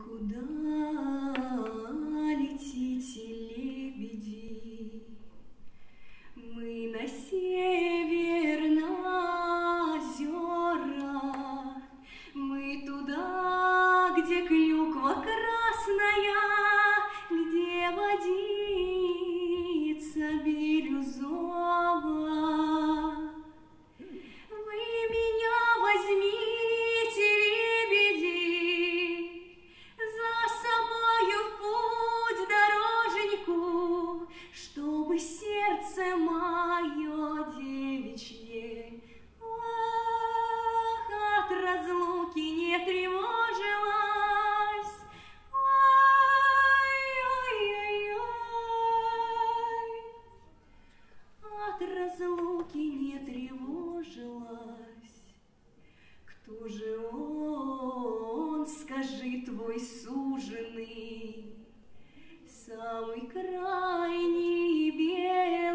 Куда летите, лебеди? Мы на север, на озера, мы туда, где клюква красная, где водица бирюзова. Вы меня возьмите, лебеди, за собою в путь дороженьку, чтобы сердце мое девичье, ах, от разлуки не тревожилось. Ой-ой-ой-ой, от разлуки не тревожилась. Кто же он, скажи, твой суженый, самый крайний берег?